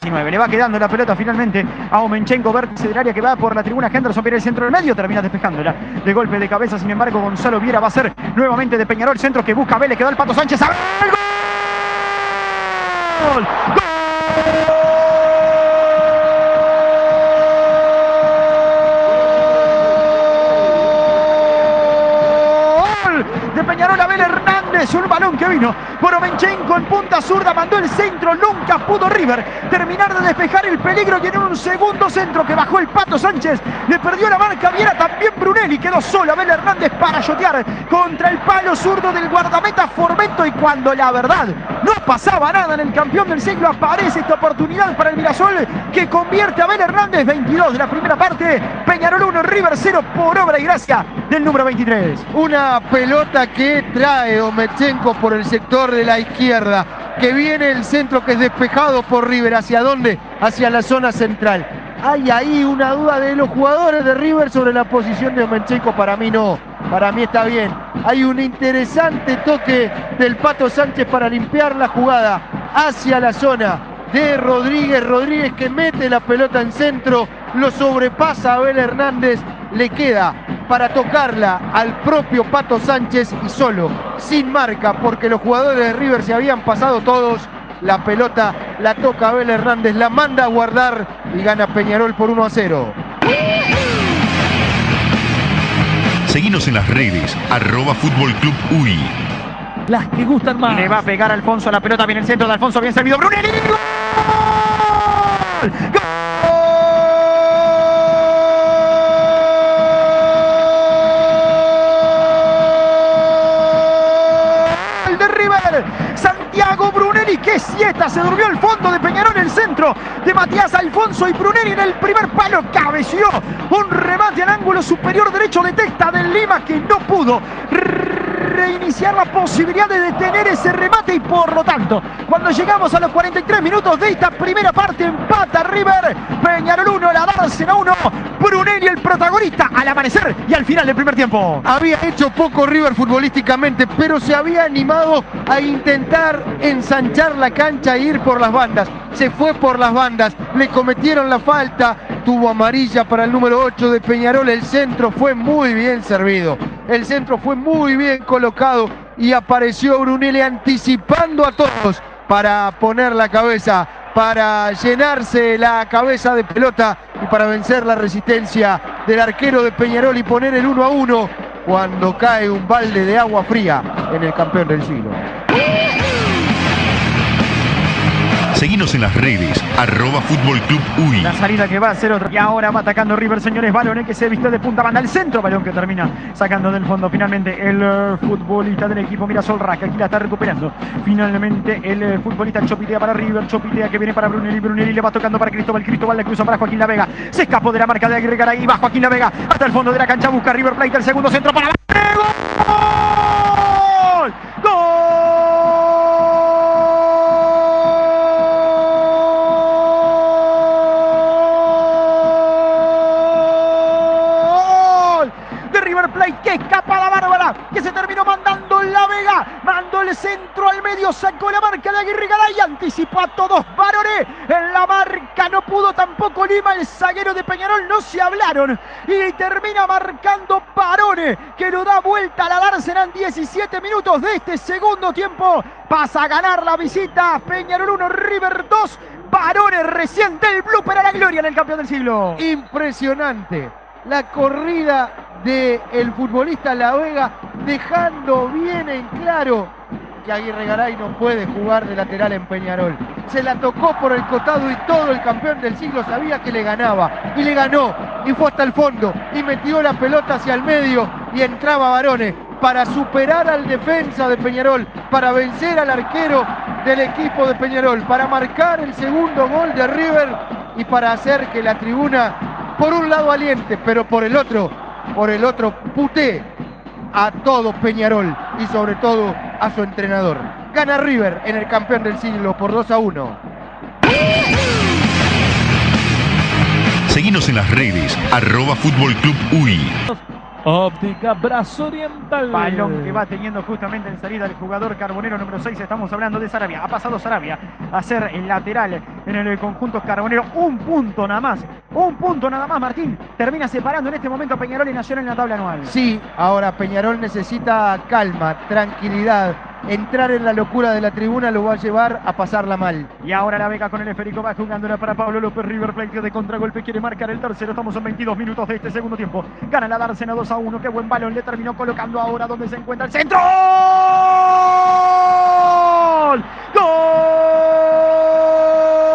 Le va quedando la pelota finalmente a Omenchenko, vértice del área que va por la tribuna. Henderson viene el centro del medio, termina despejándola de golpe de cabeza. Sin embargo, Gonzalo Viera va a ser nuevamente de Peñarol, centro que busca Vélez, quedó el Pato Sánchez. ¡Gol! ¡Gol! De Peñarol a Abel Hernández, un balón que vino por Omenchenko en punta zurda, mandó el centro, nunca pudo River terminar de despejar el peligro y en un segundo centro que bajó el Pato Sánchez, le perdió la marca Viera, también Brunelli, quedó solo Abel Hernández para shotear contra el palo zurdo del guardameta Formento, y cuando la verdad no pasaba nada en el campeón del siglo, aparece esta oportunidad para el Mirasol que convierte a Abel Hernández. 22 de la primera parte, Peñarol 1, River 0 por obra y gracia del número 23. Una pelota que trae Omenchenko por el sector de la izquierda, que viene el centro que es despejado por River. ¿Hacia dónde? Hacia la zona central. Hay ahí una duda de los jugadores de River sobre la posición de Omenchenko. Para mí no, para mí está bien. Hay un interesante toque del Pato Sánchez para limpiar la jugada hacia la zona de Rodríguez. Rodríguez que mete la pelota en centro, lo sobrepasa a Abel Hernández, le queda para tocarla al propio Pato Sánchez y solo, sin marca, porque los jugadores de River se habían pasado todos. La pelota la toca Abel Hernández, la manda a guardar y gana Peñarol por 1-0. Seguinos en las redes, @Fútbol Club UI. Las que gustan más. Le va a pegar Alfonso a la pelota, viene el centro de Alfonso, bien servido, Brunelli. ¡Gol! ¡Gol! De River, Santiago Brunelli, que sieta, se durmió el fondo de Peñarol, el centro de Matías Alfonso, y Brunelli en el primer palo cabeció un remate al ángulo superior derecho de Testa del Lima, que no pudo reiniciar la posibilidad de detener ese remate, y por lo tanto, cuando llegamos a los 43 minutos de esta primera parte, empata River, Peñarol 1, la Dársena 1, Brunelli el protagonista al amanecer y al final del primer tiempo. Había hecho poco River futbolísticamente, pero se había animado a intentar ensanchar la cancha e ir por las bandas. Se fue por las bandas, le cometieron la falta, tuvo amarilla para el número 8 de Peñarol. El centro fue muy bien servido, el centro fue muy bien colocado y apareció Brunelli anticipando a todos para poner la cabeza, para llenarse la cabeza de pelota y para vencer la resistencia del arquero de Peñarol y poner el 1-1 cuando cae un balde de agua fría en el campeón del siglo. Seguinos en las redes, @Fútbol Club UI. La salida que va a ser otra. Y ahora va atacando River, señores. Balón que se vistió de punta, banda al centro. Balón que termina sacando del fondo finalmente el futbolista del equipo Mirasol Rack. Aquí la está recuperando. Finalmente el futbolista Chopitea para River. Chopitea que viene para Brunelli. Brunelli le va tocando para Cristóbal. Cristóbal le cruza para Joaquín La Vega. Se escapó de la marca de Aguirre Garay. Va Joaquín La Vega hasta el fondo de la cancha. Busca River Plate el segundo centro para ¡gol! ¡Gol! Que escapa la Bárbara, que se terminó mandando La Vega, mandó el centro al medio, sacó la marca de Aguirre Garay, anticipó a todos Barone, en la marca no pudo tampoco Lima, el zaguero de Peñarol, no se hablaron y termina marcando Barone, que lo da vuelta a la Dársena en 17 minutos de este segundo tiempo, pasa a ganar la visita, Peñarol 1, River 2, Barone recién del blooper a la gloria en el campeón del siglo. Impresionante la corrida del futbolista La Vega, dejando bien en claro que Aguirre Garay no puede jugar de lateral en Peñarol. Se la tocó por el costado y todo el campeón del siglo sabía que le ganaba y le ganó y fue hasta el fondo y metió la pelota hacia el medio y entraba Barone para superar al defensa de Peñarol, para vencer al arquero del equipo de Peñarol, para marcar el segundo gol de River y para hacer que la tribuna, por un lado aliente, pero por el otro putee a todo Peñarol y sobre todo a su entrenador. Gana River en el campeón del siglo por 2-1. Seguinos en las redes, @Fútbol Club UI. Óptica Brazo Oriental. Balón que va teniendo justamente en salida el jugador carbonero número 6. Estamos hablando de Sarabia. Ha pasado Sarabia a ser el lateral en el conjunto carbonero. Un punto nada más. Un punto nada más, Martín. Termina separando en este momento a Peñarol y Nacional en la tabla anual. Sí, ahora Peñarol necesita calma, tranquilidad. Entrar en la locura de la tribuna lo va a llevar a pasarla mal. Y ahora La Vega con el esférico va jugándola para Pablo López. River Plate de contragolpe quiere marcar el tercero. Estamos en 22 minutos de este segundo tiempo. Gana la Dársena 2-1. Qué buen balón le terminó colocando ahora donde se encuentra el centro. ¡Gol! ¡Gol!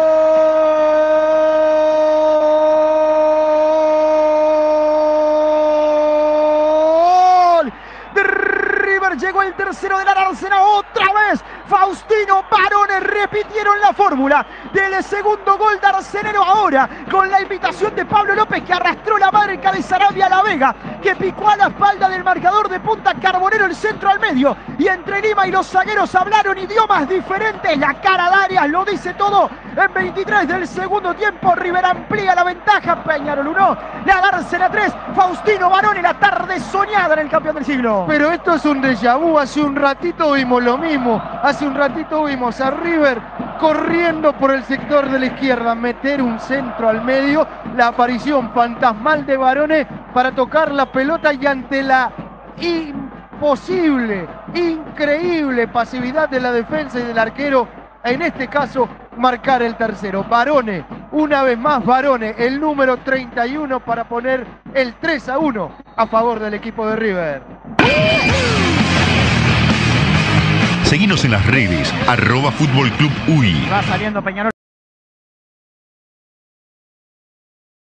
Llegó el tercero de la Dársena otra vez. Faustino Barone repitieron la fórmula del segundo gol darcenero ahora con la invitación de Pablo López, que arrastró la marca de Sarabia a La Vega, que picó a la espalda del marcador de punta carbonero el centro al medio, y entre Lima y los zagueros hablaron idiomas diferentes. La cara de Arias lo dice todo. En 23 del segundo tiempo River amplía la ventaja. Peñarol 1, la Dársena 3. Faustino Barone, la tarde soñada en el campeón del siglo. Pero esto es un déjà vu. Hace un ratito vimos lo mismo. Hace un ratito vimos a River corriendo por el sector de la izquierda, meter un centro al medio, la aparición fantasmal de Barone para tocar la pelota, y ante la imposible, increíble pasividad de la defensa y del arquero, en este caso marcar el tercero. Barone, una vez más Barone, el número 31, para poner el 3-1 a favor del equipo de River. Seguinos en las redes, @Fútbol Club UI. Va saliendo Peñarol.